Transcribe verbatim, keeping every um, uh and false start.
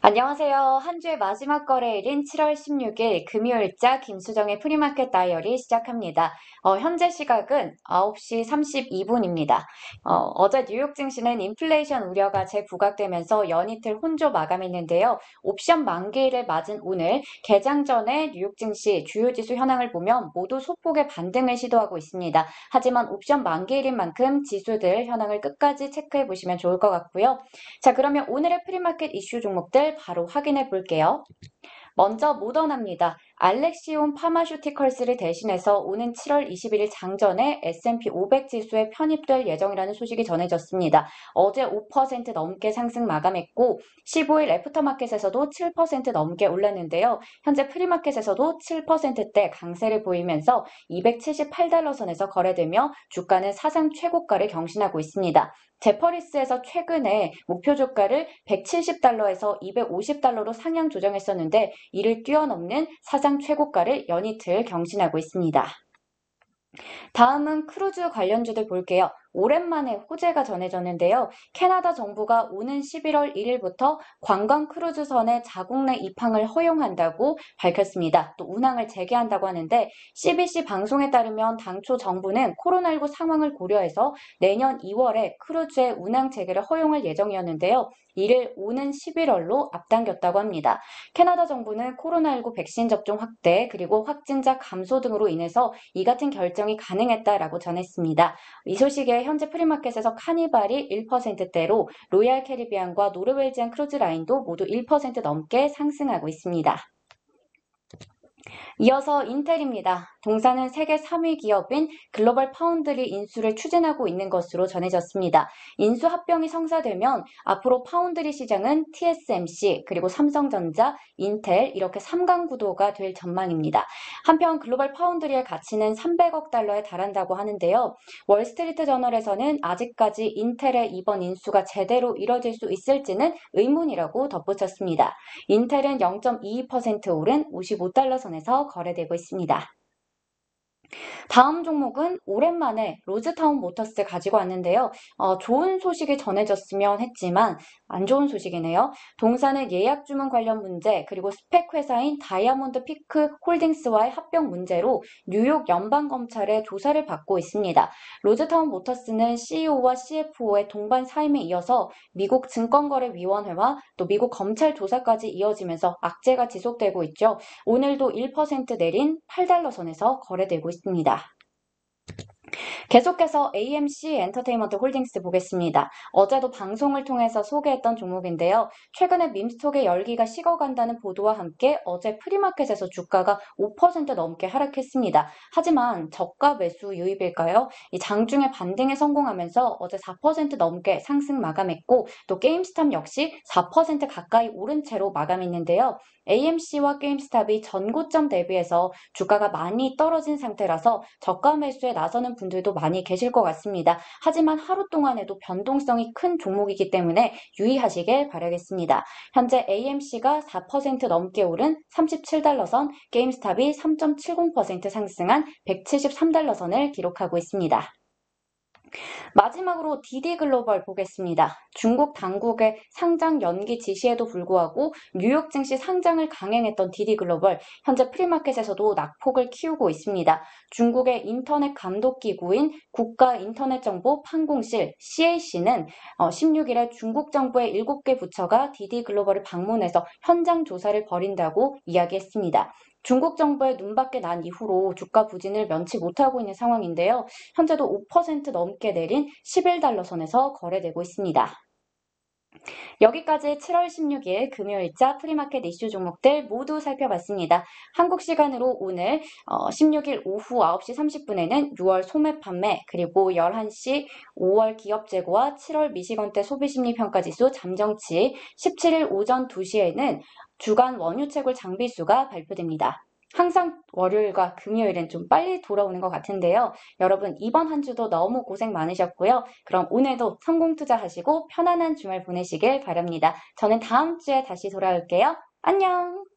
안녕하세요. 한 주의 마지막 거래일인 칠월 십육일 금요일자 김수정의 프리마켓 다이어리 시작합니다. 어, 현재 시각은 아홉 시 삼십이 분입니다. 어, 제 뉴욕 증시는 인플레이션 우려가 재부각되면서 연이틀 혼조 마감했는데요. 옵션 만기일을 맞은 오늘 개장 전에 뉴욕 증시 주요 지수 현황을 보면 모두 소폭의 반등을 시도하고 있습니다. 하지만 옵션 만기일인 만큼 지수들 현황을 끝까지 체크해 보시면 좋을 것 같고요. 자, 그러면 오늘의 프리마켓 이슈 종목들 바로 확인해 볼게요. 먼저 모더나입니다. 알렉시온 파마슈티컬스를 대신해서 오는 칠월 이십일일 장전에 에스 앤 피 오백 지수에 편입될 예정이라는 소식이 전해졌습니다. 어제 오 퍼센트 넘게 상승 마감했고 십오일 애프터마켓에서도 칠 퍼센트 넘게 올랐는데요. 현재 프리마켓에서도 칠 퍼센트대 강세를 보이면서 이백칠십팔 달러 선에서 거래되며 주가는 사상 최고가를 경신하고 있습니다. 제퍼리스에서 최근에 목표 주가를 백칠십 달러에서 이백오십 달러로 상향 조정했었는데 이를 뛰어넘는 사상 최고가를 연이틀 경신하고 있습니다. 다음은 크루즈 관련주들 볼게요. 오랜만에 호재가 전해졌는데요. 캐나다 정부가 오는 십일월 일일부터 관광 크루즈선의 자국 내 입항을 허용한다고 밝혔습니다. 또 운항을 재개한다고 하는데 씨비씨 방송에 따르면 당초 정부는 코로나십구 상황을 고려해서 내년 이월에 크루즈의 운항 재개를 허용할 예정이었는데요. 이를 오는 십일월로 앞당겼다고 합니다. 캐나다 정부는 코로나십구 백신 접종 확대 그리고 확진자 감소 등으로 인해서 이 같은 결정이 가능했다라고 전했습니다. 이 소식에 현재 프리마켓에서 카니발이 일 퍼센트대로 로얄 캐리비안과 노르웨이지안 크루즈라인도 모두 일 퍼센트 넘게 상승하고 있습니다. 이어서 인텔입니다. 동사는 세계 삼 위 기업인 글로벌 파운드리 인수를 추진하고 있는 것으로 전해졌습니다. 인수 합병이 성사되면 앞으로 파운드리 시장은 티 에스 엠 씨 그리고 삼성전자, 인텔 이렇게 삼 강 구도가 될 전망입니다. 한편 글로벌 파운드리의 가치는 삼백억 달러에 달한다고 하는데요. 월스트리트 저널에서는 아직까지 인텔의 이번 인수가 제대로 이뤄질 수 있을지는 의문이라고 덧붙였습니다. 인텔은 영 점 이이 퍼센트 오른 오십오 달러 선에서 거래되고 있습니다. 다음 종목은 오랜만에 로즈타운 모터스 가지고 왔는데요. 어, 좋은 소식이 전해졌으면 했지만 안 좋은 소식이네요. 동사는 예약 주문 관련 문제 그리고 스펙 회사인 다이아몬드 피크 홀딩스와의 합병 문제로 뉴욕 연방검찰의 조사를 받고 있습니다. 로즈타운 모터스는 씨 이 오와 씨 에프 오의 동반 사임에 이어서 미국 증권거래위원회와 또 미국 검찰 조사까지 이어지면서 악재가 지속되고 있죠. 오늘도 일 퍼센트 내린 팔 달러 선에서 거래되고 있습니다. 계속해서 에이 엠 씨 엔터테인먼트 홀딩스 보겠습니다. 어제도 방송을 통해서 소개했던 종목인데요. 최근에 밈스톡의 열기가 식어간다는 보도와 함께 어제 프리마켓에서 주가가 오 퍼센트 넘게 하락했습니다. 하지만 저가 매수 유입일까요? 이 장중에 반등에 성공하면서 어제 사 퍼센트 넘게 상승 마감했고 또 게임스탑 역시 사 퍼센트 가까이 오른 채로 마감했는데요. 에이 엠 씨와 게임스탑이 전고점 대비해서 주가가 많이 떨어진 상태라서 저가 매수에 나서는 분들도 많이 계실 것 같습니다. 하지만 하루 동안에도 변동성이 큰 종목이기 때문에 유의하시길 바라겠습니다. 현재 에이 엠 씨가 사 퍼센트 넘게 오른 삼십칠 달러 선, 게임스탑이 삼 점 칠공 퍼센트 상승한 백칠십삼 달러 선을 기록하고 있습니다. 마지막으로 디디글로벌 보겠습니다. 중국 당국의 상장 연기 지시에도 불구하고 뉴욕 증시 상장을 강행했던 디디글로벌, 현재 프리마켓에서도 낙폭을 키우고 있습니다. 중국의 인터넷 감독기구인 국가인터넷정보판공실 씨 에이 씨는 십육일에 중국 정부의 일곱 개 부처가 디디글로벌을 방문해서 현장 조사를 벌인다고 이야기했습니다. 중국 정부의 눈밖에 난 이후로 주가 부진을 면치 못하고 있는 상황인데요. 현재도 오 퍼센트 넘게 내린 십일 달러 선에서 거래되고 있습니다. 여기까지 칠월 십육일 금요일자 프리마켓 이슈 종목들 모두 살펴봤습니다. 한국 시간으로 오늘 십육일 오후 아홉 시 삼십 분에는 유월 소매 판매 그리고 열한 시 오월 기업 재고와 칠월 미시건대 소비심리평가지수 잠정치, 십칠일 오전 두 시에는 주간 원유채굴 장비수가 발표됩니다. 항상 월요일과 금요일은 좀 빨리 돌아오는 것 같은데요. 여러분 이번 한 주도 너무 고생 많으셨고요. 그럼 오늘도 성공 투자하시고 편안한 주말 보내시길 바랍니다. 저는 다음 주에 다시 돌아올게요. 안녕!